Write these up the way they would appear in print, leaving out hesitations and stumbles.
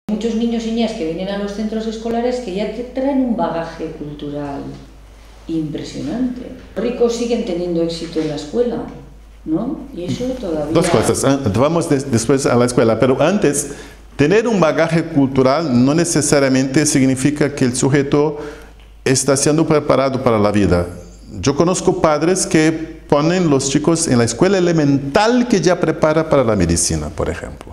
Muchos niños y niñas que vienen a los centros escolares que ya te traen un bagaje cultural impresionante. Los ricos siguen teniendo éxito en la escuela, ¿no? Y eso todavía... Dos cosas, vamos después a la escuela, pero antes, tener un bagaje cultural no necesariamente significa que el sujeto está siendo preparado para la vida. Yo conozco padres que ponen los chicos en la escuela elemental que ya prepara para la medicina, por ejemplo.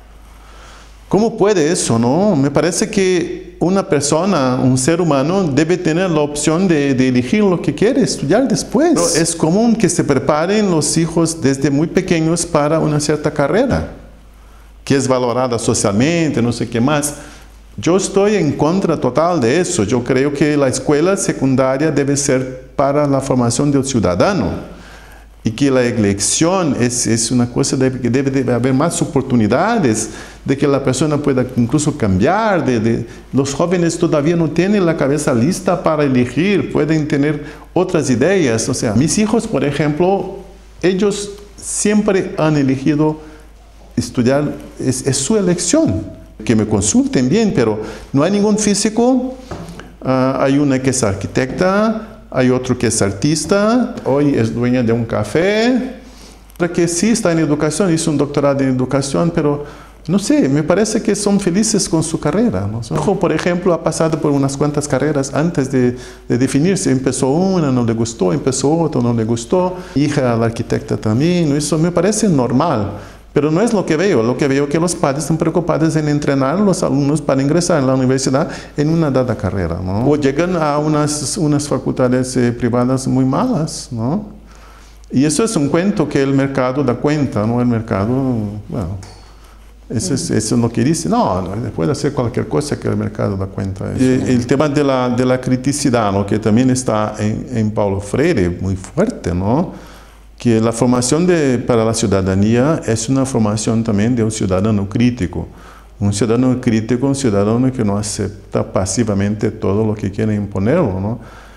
¿Cómo puede eso, no? Me parece que una persona, un ser humano, debe tener la opción de elegir lo que quiere estudiar después. Pero es común que se preparen los hijos desde muy pequeños para una cierta carrera, que es valorada socialmente, no sé qué más. Yo estoy en contra total de eso. Yo creo que la escuela secundaria debe ser para la formación del ciudadano. Y que la elección es una cosa de que debe haber más oportunidades de que la persona pueda incluso cambiar. Los jóvenes todavía no tienen la cabeza lista para elegir, pueden tener otras ideas. O sea, mis hijos, por ejemplo, ellos siempre han elegido estudiar, es su elección. Que me consulten bien, pero no hay ningún físico. Hay una que es arquitecta, hay otro que es artista, hoy es dueña de un café, otra que sí está en educación, hizo un doctorado en educación, pero no sé, me parece que son felices con su carrera, ¿no? Su hijo, por ejemplo, ha pasado por unas cuantas carreras antes de definirse. Empezó una, no le gustó, empezó otra, no le gustó. Hija, la arquitecta también, eso me parece normal. Pero no es lo que veo que los padres están preocupados en entrenar a los alumnos para ingresar en la universidad en una dada carrera, ¿no? O llegan a unas facultades privadas muy malas, ¿no? Y eso es un cuento que el mercado da cuenta, ¿no? El mercado, bueno, eso es lo que dice. No, puede hacer cualquier cosa que el mercado da cuenta. El tema de la criticidad, ¿no? Que también está en Paulo Freire, muy fuerte, ¿no? Que la formación para la ciudadanía es una formación también de un ciudadano crítico. Un ciudadano crítico, un ciudadano que no acepta pasivamente todo lo que quiere imponerlo, ¿no?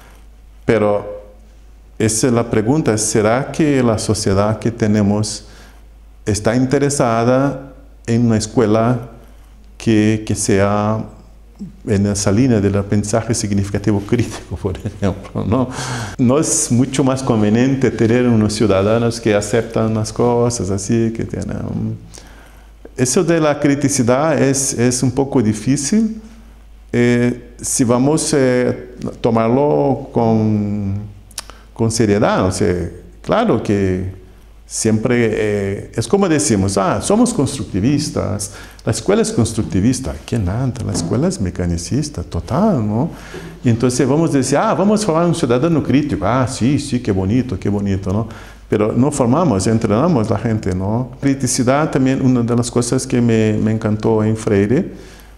Pero esa es la pregunta, ¿será que la sociedad que tenemos está interesada en una escuela que sea en esa línea del aprendizaje significativo crítico, por ejemplo, ¿no? No es mucho más conveniente tener unos ciudadanos que aceptan las cosas así, que tienen... Eso de la criticidad es un poco difícil si vamos a tomarlo con seriedad. O sea, claro que siempre es como decimos, somos constructivistas, la escuela es constructivista. ¿Qué nada? La escuela es mecanicista, total, ¿no? Y entonces vamos a decir, vamos a formar un ciudadano crítico. Sí, qué bonito, ¿no? Pero no formamos, entrenamos a la gente, ¿no? Criticidad también, una de las cosas que me encantó en Freire,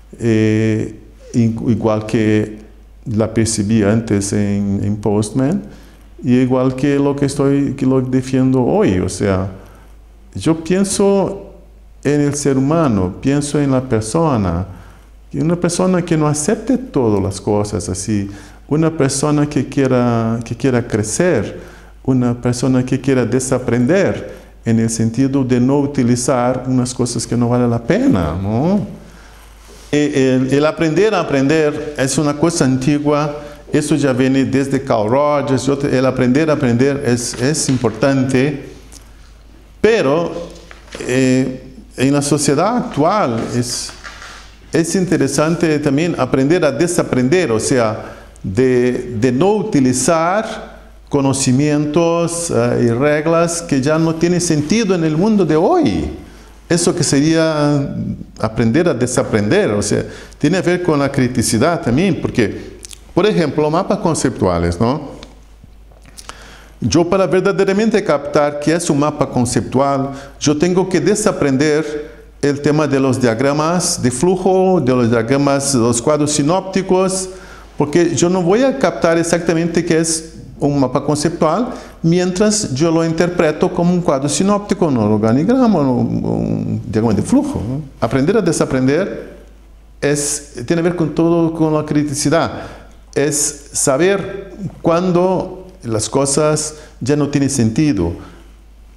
igual que la percibí antes en Postman, y igual que lo defiendo hoy. O sea, yo pienso en el ser humano, pienso en la persona, y una persona que no acepte todas las cosas así, una persona que quiera crecer, una persona que quiera desaprender, en el sentido de no utilizar unas cosas que no valen la pena, ¿no? El aprender a aprender es una cosa antigua. Eso ya viene desde Carl Rogers. El aprender a aprender es importante, pero en la sociedad actual es interesante también aprender a desaprender, o sea, de no utilizar conocimientos y reglas que ya no tienen sentido en el mundo de hoy. Eso que sería aprender a desaprender, o sea, tiene que ver con la criticidad también, porque... Por ejemplo, mapas conceptuales, ¿no? Yo, para verdaderamente captar qué es un mapa conceptual, yo tengo que desaprender el tema de los diagramas de flujo, de los diagramas, de los cuadros sinópticos, porque yo no voy a captar exactamente qué es un mapa conceptual mientras yo lo interpreto como un cuadro sinóptico, un organigrama, un diagrama de flujo, ¿no? Aprender a desaprender tiene que ver con todo, con la criticidad. Es saber cuándo las cosas ya no tienen sentido.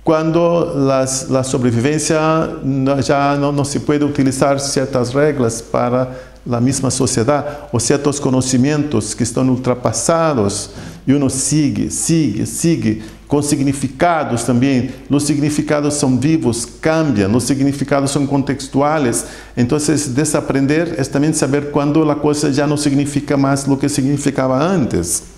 cuando la sobrevivencia ya no se puede utilizar ciertas reglas para la misma sociedad o ciertos conocimientos que están ultrapassados y uno sigue con significados también. Los significados son vivos, cambian, los significados son contextuales. Entonces, desaprender es también saber cuando la cosa ya no significa más lo que significaba antes.